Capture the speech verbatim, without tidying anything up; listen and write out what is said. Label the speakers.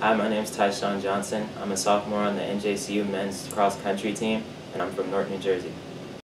Speaker 1: Hi, my name is Tyshawn Johnson. I'm a sophomore on the N J C U men's cross country team, and I'm from Newark, New Jersey.